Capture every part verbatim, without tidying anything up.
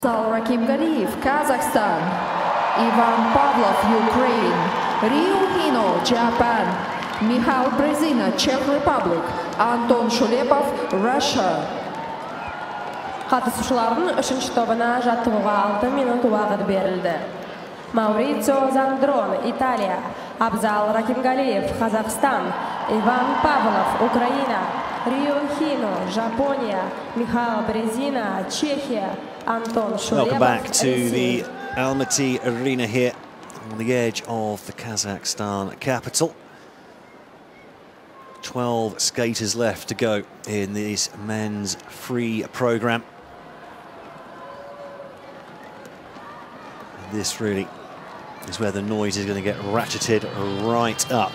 Rakim Galiyev, Kazakhstan. Ivan Pavlov, Ukraine. Ryu Hino, Japan. Mikhail Brezina, Czech Republic. Anton Shulepov, Russia. Katılışçıların üçüncü tabına jattığı altı minut vaxt berildi. Mauricio Zandron, İtalya. Abzal Rakim Galiyev, Kazakhstan. Ivan Pavlov, Ukraina. Ryu Hino, Japonia. Mikhail Brezina, Czechia. Anton Shulepov. Welcome back to the Almaty Arena here on the edge of the Kazakhstan capital. twelve skaters left to go in this men's free program. And this really is where the noise is going to get ratcheted right up.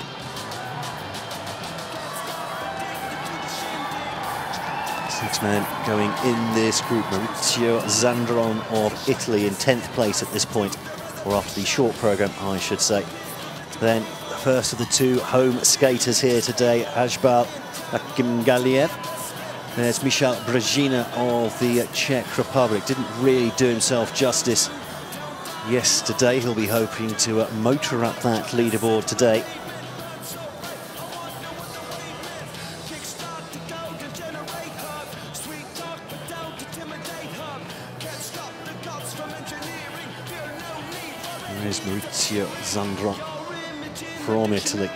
Six men going in this group. Mauricio Zandron of Italy in tenth place at this point, or after the short program, I should say. Then the first of the two home skaters here today, Ajbal Rakim Galiyev. There's Mikhail Brezina of the Czech Republic. Didn't really do himself justice yesterday. He'll be hoping to uh, motor up that leaderboard today. There's Mauricio Zandron from Italy.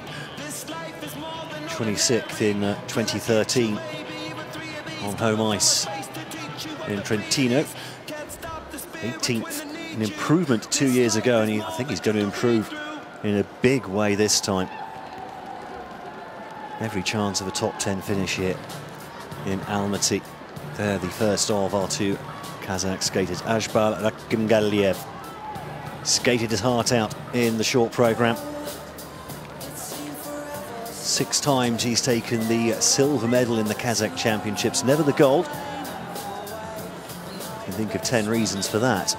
twenty-sixth in uh, twenty thirteen on home ice in Trentino. eighteenth, an improvement two years ago, and he, I think he's going to improve in a big way this time. Every chance of a top ten finish here in Almaty. They're the first of our two Kazakh skaters. Ajbal Rakim Galiyev skated his heart out in the short program. Six times he's taken the silver medal in the Kazakh Championships, never the gold. You can think of ten reasons for that.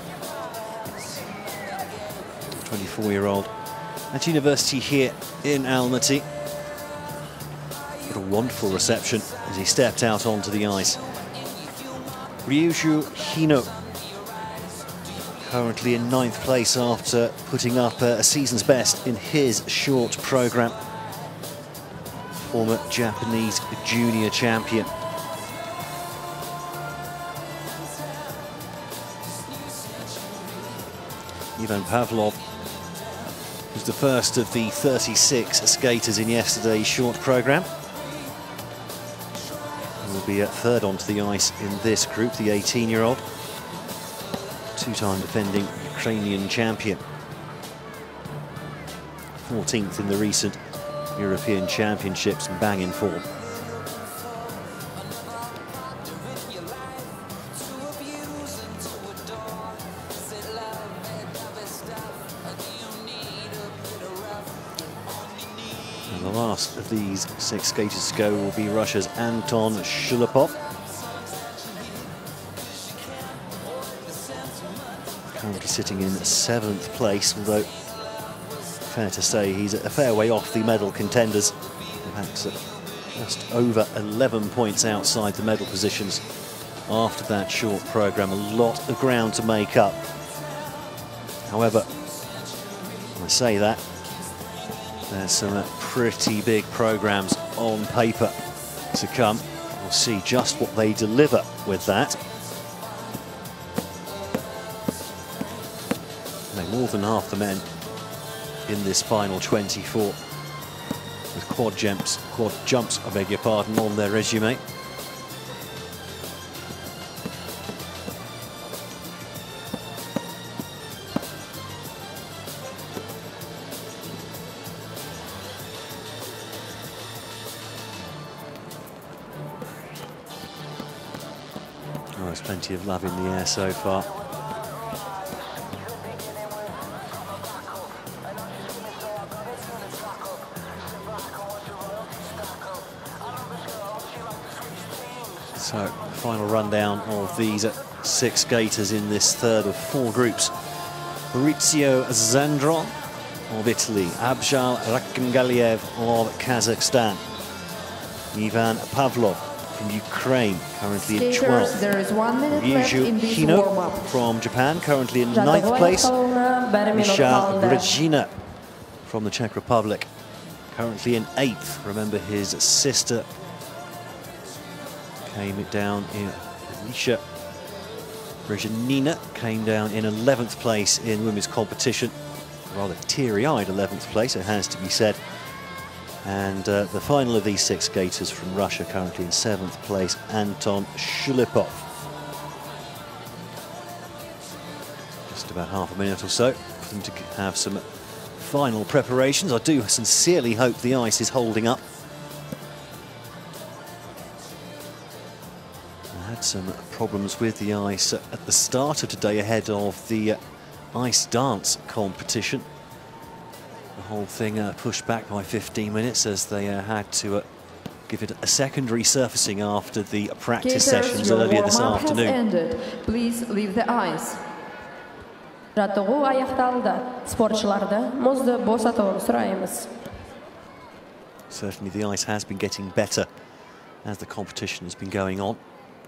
twenty-four-year-old at university here in Almaty. What a wonderful reception as he stepped out onto the ice. Ryu Hino, currently in ninth place after putting up a season's best in his short program. Former Japanese junior champion. Ivan Pavlov was the first of the thirty-six skaters in yesterday's short program. He will be at third onto the ice in this group, the eighteen-year-old. Two-time defending Ukrainian champion. fourteenth in the recent European Championships, and bang in form. And the last of these six skaters to go will be Russia's Anton Shulepov. Currently sitting in seventh place, although fair to say he's a fair way off the medal contenders. In fact, just over eleven points outside the medal positions after that short program. A lot of ground to make up. However, when I say that, there's some pretty big programs on paper to come. We'll see just what they deliver with that. More than half the men in this final twenty-four with quad jumps, quad jumps, I beg your pardon, on their resume. Oh, there's plenty of love in the air so far. So, final rundown of these six skaters in this third of four groups. Mauricio Zandron of Italy, Ajbal Rakim Galiyev of Kazakhstan, Ivan Pavlov from Ukraine, currently in Skaters, twelfth. there is one minute left in Ryuji this Hino warm-up. from Japan, currently in ninth Жаттығу place. аяқталуына бір минут Misha қалды. Brezhina from the Czech Republic, currently in eighth. Remember, his sister came down in Misha Brezhnina came down in eleventh place in women's competition. Rather teary-eyed eleventh place, it has to be said. And uh, the final of these six skaters from Russia, currently in seventh place, Anton Shulipov. Just about half a minute or so for them to have some final preparations. I do sincerely hope the ice is holding up. I had some problems with the ice at the start of today ahead of the uh, ice dance competition. The whole thing uh, pushed back by fifteen minutes as they uh, had to uh, give it a secondary surfacing after the practice Skaters, sessions your earlier this warm-up has afternoon. ended. Please leave the ice. Жаттығу аяқталды. Спортшыларды мұзды босатуын сұраймыз. Certainly the ice has been getting better as the competition has been going on.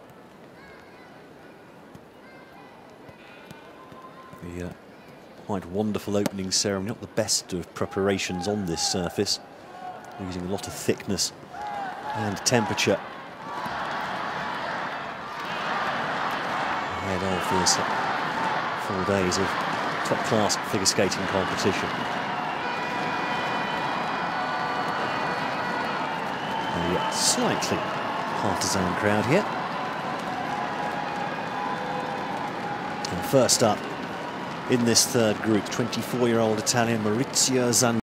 The uh, quite wonderful opening ceremony, not the best of preparations on this surface, using a lot of thickness and temperature ahead of this uh, four days of top-class figure skating competition. A slightly partisan crowd here. And first up in this third group, twenty-four-year-old Italian Maurizio Zandroni.